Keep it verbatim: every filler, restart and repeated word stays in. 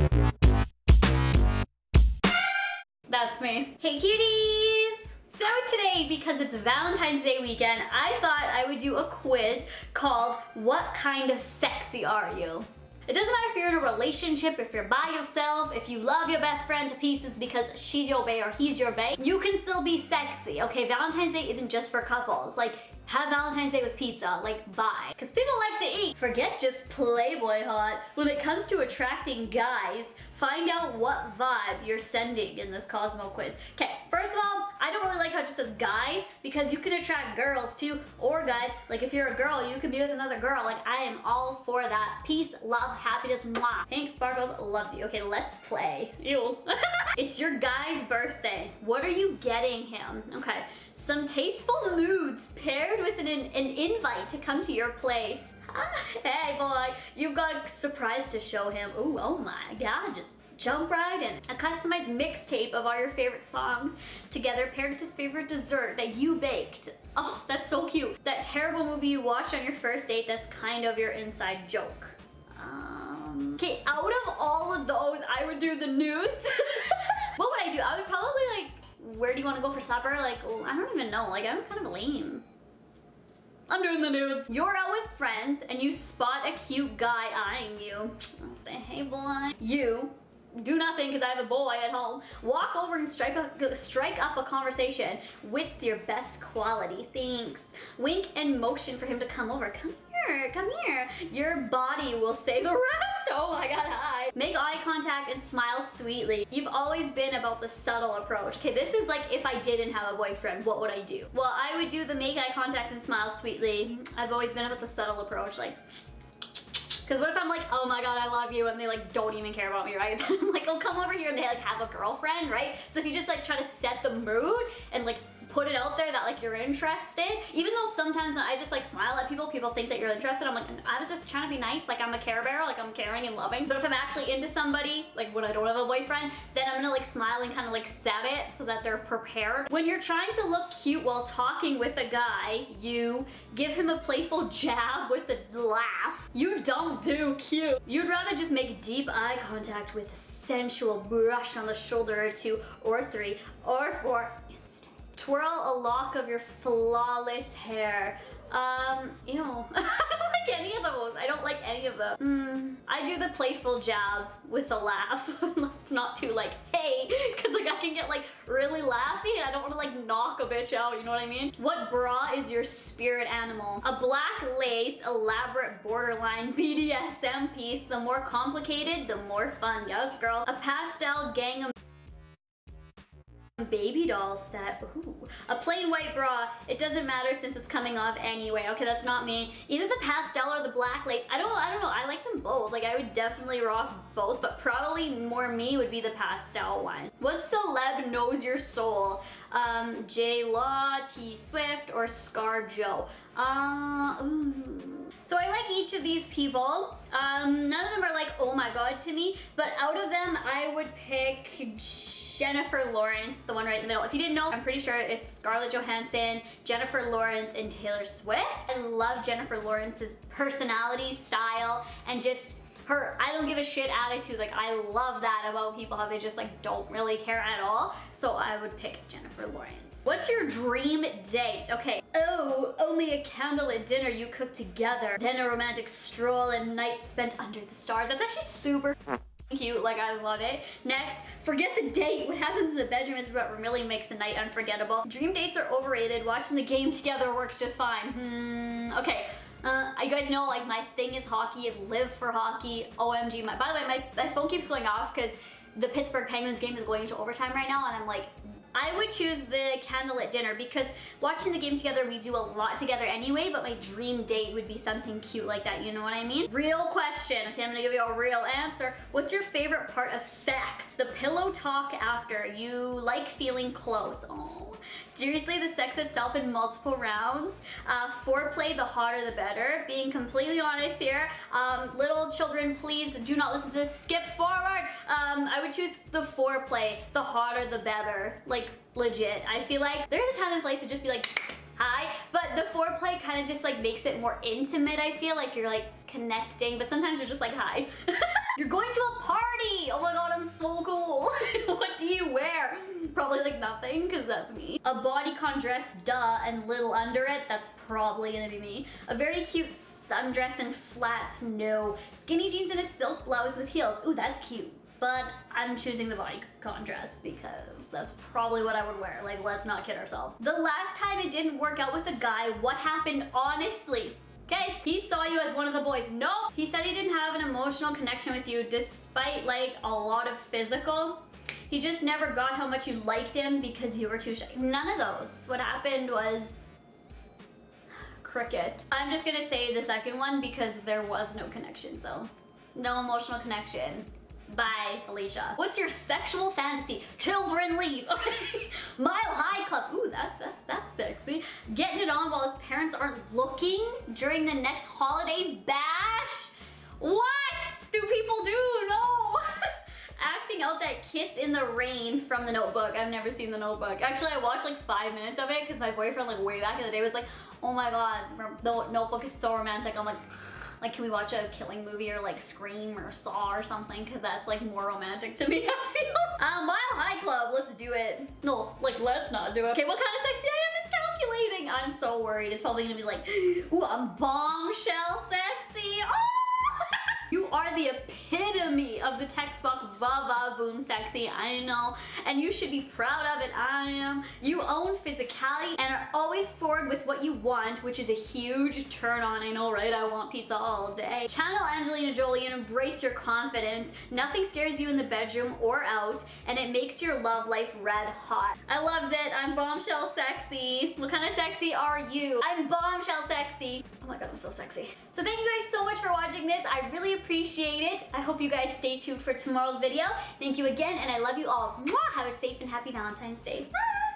That's me. Hey cuties! So today, because it's Valentine's Day weekend, I thought I would do a quiz called What Kind of Sexy Are You? It doesn't matter if you're in a relationship, if you're by yourself, if you love your best friend to pieces because she's your bae or he's your bae, you can still be sexy, okay? Valentine's Day isn't just for couples. Like, have Valentine's Day with pizza, like, bye. Because people like to eat. Forget just Playboy hot. When it comes to attracting guys, find out what vibe you're sending in this Cosmo quiz. Okay, first of all, I don't really like how it just says guys because you can attract girls too, or guys. Like if you're a girl, you can be with another girl. Like I am all for that. Peace, love, happiness, mwah. Pink Sparkles loves you. Okay, let's play. Ew. It's your guy's birthday. What are you getting him? Okay, some tasteful nudes paired with an, an invite to come to your place. Hey boy, you've got a surprise to show him. Ooh, oh my god, just jump right in. A customized mixtape of all your favorite songs together paired with his favorite dessert that you baked. Oh, that's so cute. That terrible movie you watched on your first date that's kind of your inside joke. Um, okay, out of all of those, I would do the nudes. What would I do? I would probably like, where do you want to go for supper? Like, I don't even know, like I'm kind of lame. I'm doing the nudes. You're out with friends and you spot a cute guy eyeing you. Hey boy. You do nothing because I have a boy at home. Walk over and strike up, strike up a conversation. Wit's your best quality. Thanks. Wink and motion for him to come over. Come here, come here. Your body will say the rest. Oh my god, hi. Make eye contact and smile sweetly. You've always been about the subtle approach. Okay, this is like if I didn't have a boyfriend, what would I do? Well, I would do the make eye contact and smile sweetly. I've always been about the subtle approach, like, because what if I'm like, oh my god, I love you, and they like don't even care about me, right? I'm like, oh, come over here, and they like have a girlfriend, right? So if you just like try to set the mood and like put it out there that like you're interested, even though sometimes I just like smile at people, people think that you're interested, I'm like, I was just trying to be nice, like I'm a Care Bear, like I'm caring and loving. But if I'm actually into somebody, like when I don't have a boyfriend, then I'm gonna like smile and kind of like set it so that they're prepared. When you're trying to look cute while talking with a guy, you give him a playful jab with a laugh. You don't do cute. You'd rather just make deep eye contact with a sensual brush on the shoulder or two or three or four. Twirl a lock of your flawless hair. Um, ew. I don't like any of those. I don't like any of them. Mm, I do the playful jab with a laugh, unless it's not too like, hey, because like I can get like really laughy and I don't want to like knock a bitch out, you know what I mean? What bra is your spirit animal? A black lace, elaborate borderline B D S M piece. The more complicated, the more fun. Yes, girl. A pastel Gangnam baby doll set. Ooh. A plain white bra. It doesn't matter since it's coming off anyway. Okay, that's not me. Either the pastel or the black lace. I don't I don't know. I like them both. Like I would definitely rock both, but probably more me would be the pastel one. What celeb knows your soul? Um, J Law, T Swift, or Scar Joe? Uh, ooh. So I like each of these people. Um, none of them are like, oh my god to me, but out of them, I would pick Jennifer Lawrence, the one right in the middle. If you didn't know, I'm pretty sure it's Scarlett Johansson, Jennifer Lawrence, and Taylor Swift. I love Jennifer Lawrence's personality, style, and just her I don't give a shit attitude. Like I love that about people, how they just like don't really care at all. So I would pick Jennifer Lawrence. What's your dream date? Okay. Oh, only a candlelit dinner you cook together. Then a romantic stroll and night spent under the stars. That's actually super cute, like I love it. Next, forget the date. What happens in the bedroom is what really makes the night unforgettable. Dream dates are overrated. Watching the game together works just fine. Hmm, okay. Uh, you guys know like my thing is hockey. I live for hockey. O M G. My, by the way, my, my phone keeps going off because the Pittsburgh Penguins game is going into overtime right now and I'm like, I would choose the candlelit dinner because watching the game together, we do a lot together anyway, but my dream date would be something cute like that, you know what I mean? Real question, okay, I'm gonna give you a real answer. What's your favorite part of sex? The pillow talk after. You like feeling close. Oh. Seriously, the sex itself in multiple rounds. Uh, foreplay, the hotter the better. Being completely honest here, um, little children, please do not listen to this. Skip forward. Um, I would choose the foreplay, the hotter the better. Like, legit. I feel like there's a time and place to just be like, hi, but the foreplay kind of just like makes it more intimate. I feel like you're like connecting, but sometimes you're just like, hi. You're going to a party. Oh my like nothing, because that's me. A bodycon dress, duh, and little under it, that's probably gonna be me. A very cute sundress and flats, no. Skinny jeans and a silk blouse with heels, ooh, that's cute. But I'm choosing the bodycon dress because that's probably what I would wear. Like, let's not kid ourselves. The last time it didn't work out with a guy, what happened honestly? Okay, he saw you as one of the boys. Nope. He said he didn't have an emotional connection with you despite like a lot of physical. He just never got how much you liked him because you were too shy. None of those. What happened was cricket. I'm just gonna say the second one because there was no connection, so no emotional connection. Bye, Alicia. What's your sexual fantasy? Children leave. Mile High Club. Ooh, that, that, that's sexy. Getting it on while his parents aren't looking during the next holiday bash? What do people do? No. Acting out that kiss in the rain from The Notebook. I've never seen The Notebook. Actually, I watched like five minutes of it because my boyfriend like way back in the day was like, oh my god, The Notebook is so romantic. I'm like, like, can we watch a killing movie or like Scream or Saw or something? Because that's like more romantic to me, I feel. Uh, Mile High Club, let's do it. No, like, let's not do it. Okay, what kind of sexy I am is calculating. I'm so worried. It's probably gonna be like, ooh, I'm bombshell sexy. Oh! You are the epitome of the text box va va boom sexy, I know, and you should be proud of it, I am. You own physicality and are always forward with what you want, which is a huge turn on, I know, right? I want pizza all day. Channel Angelina Jolie and embrace your confidence. Nothing scares you in the bedroom or out, and it makes your love life red hot. I loves it, I'm bombshell sexy. What kind of sexy are you? I'm bombshell sexy. Oh my god, I'm so sexy. So thank you guys so much for watching this. I really appreciate it. I hope you guys stay tuned for tomorrow's video. Thank you again, and I love you all. Mwah! Have a safe and happy Valentine's Day. Bye!